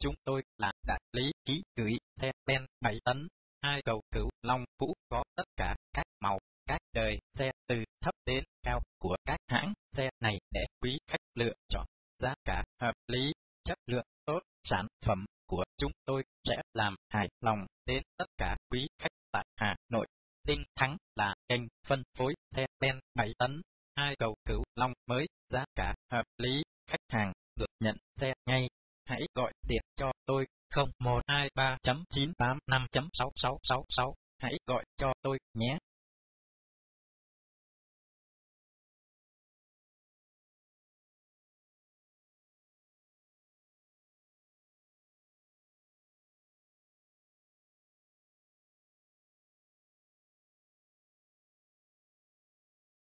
chúng tôi là đại lý ký gửi xe ben 7 tấn, 2 cầu Cửu Long cũ có tất cả các màu, các đời xe từ thấp đến cao của các hãng xe này để quý khách lựa chọn. Giá cả hợp lý, chất lượng tốt, sản phẩm của chúng tôi sẽ làm hài lòng đến tất cả quý khách tại Hà Nội. Tinh Thắng là kênh phân phối xe ben 7 tấn, 2 cầu Cửu Long mới, giá cả hợp lý, khách hàng được nhận xe ngay. Hãy gọi điện cho tôi 0123.985.6666. Hãy gọi cho tôi nhé.